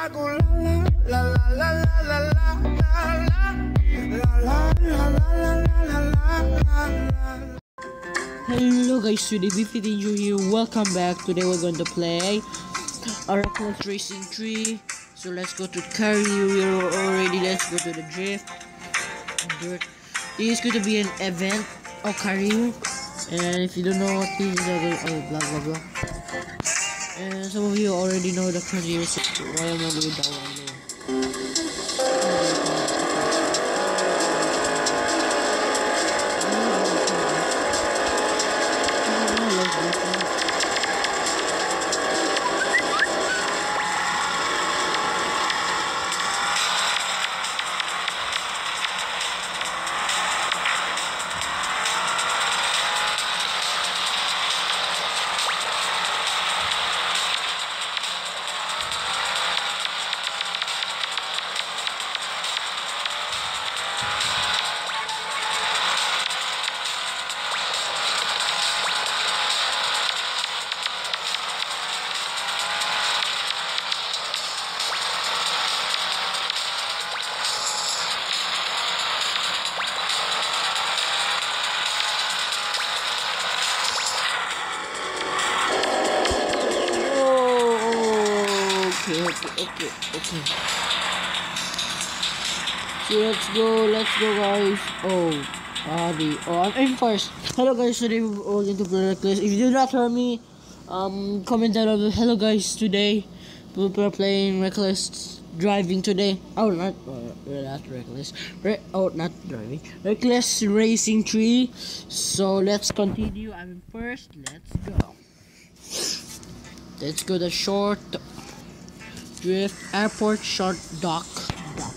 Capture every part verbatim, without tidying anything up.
I go la la la la la la la la la la la la la la. Hello guys, today B F Danger here. Welcome back. Today we're going to play Reckless Racing three. So let's go to carry. We're already. Let's go to the drift. Dirt. This is going to be an event of career. And if you don't know what this is, oh blah blah blah. And some of you already know the career. So why am I doing that one? Okay, okay, okay. So let's go, let's go guys. Oh, Adi. Oh, I'm in first. Hello guys, today we're going to play Reckless. If you do not hear me, um, comment down below. Hello guys, today we're playing Reckless driving today. Oh, not, uh, not Reckless. Re oh, not driving. Reckless Racing three. So let's continue. I'm in first. Let's go. Let's go the short drift airport short dock. dock.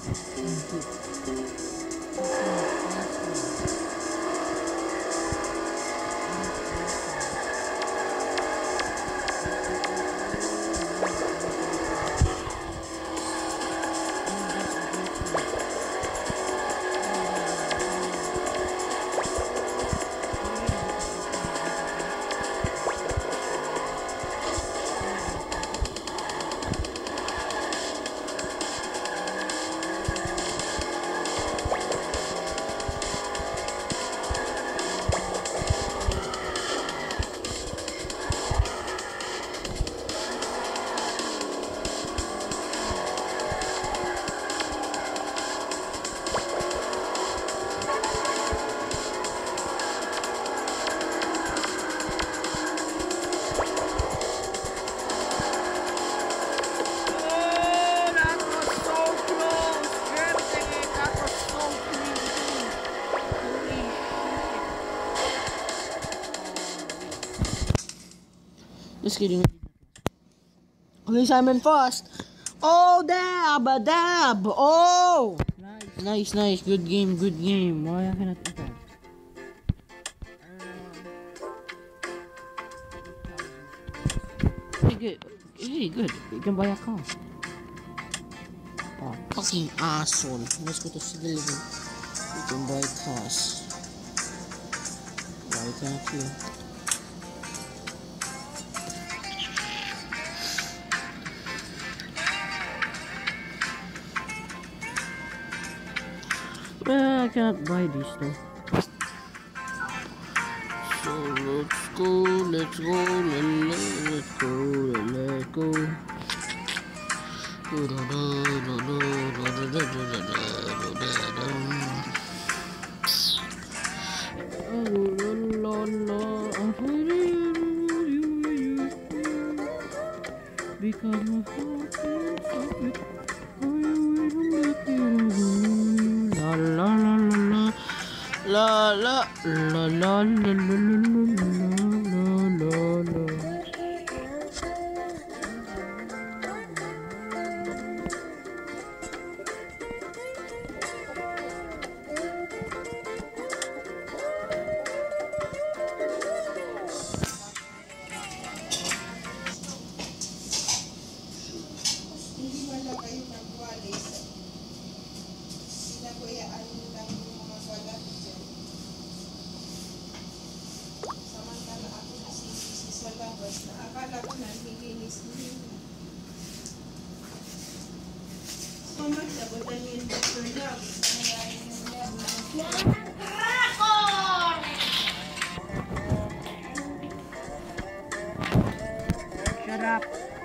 Just kidding. Okay, Simon first. Oh, dab, a dab. Oh, nice, nice, nice. Good game, good game. Why I cannot eat that? Hey, good. Hey, good. You can buy a car. Oh, fucking asshole. Let's go to city living. You can buy cars. Why can't you? Well, I cannot buy this though. So let's go, let's go, let's go, let's go. Because my heart is so big. La la la la la la la la la la. Akala ko nalilinis mo yun. Shut up.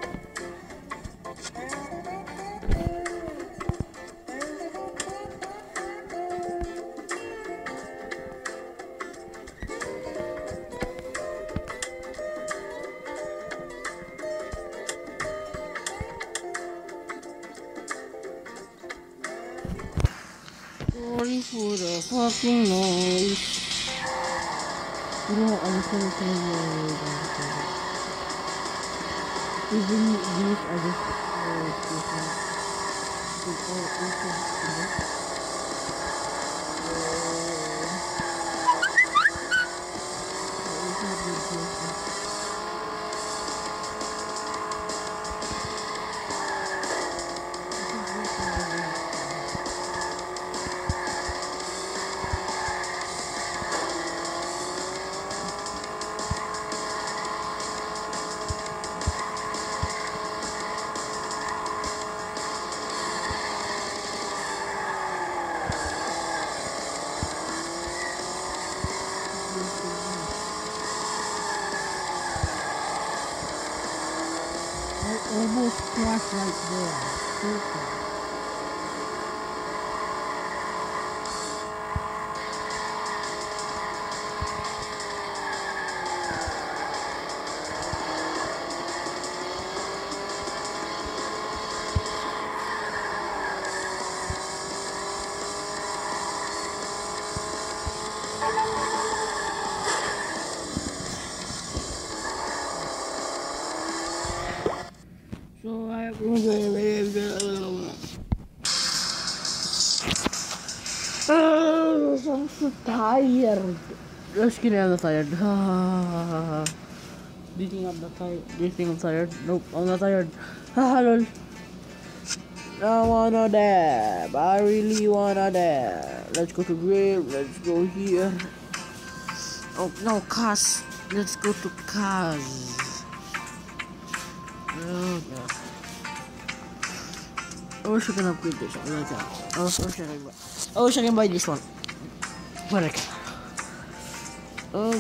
Sorry for the fucking noise. You know, I'm gonna tell you. Even these are just uh, different. It's all different. I almost crashed right there. Super. So I I'm so tired. Just kidding, I'm not tired. Do you think I'm not tired? Do you think I'm tired? Nope, I'm not tired. Ah, lol. I wanna dab. I really wanna dab. Let's go to grave. Let's go here. Oh no, Kaz. Let's go to Kaz. Oh no. I wish I can upgrade this one like that. I wish I can buy. I wish I can buy this one. But I can't. Oh,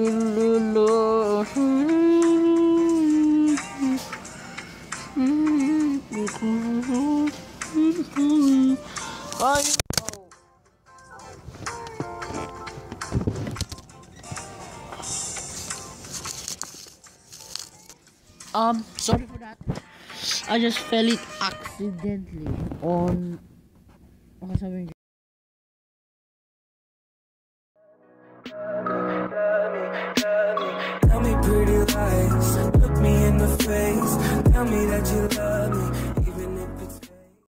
Um, sorry for that. I just fell it accidentally on.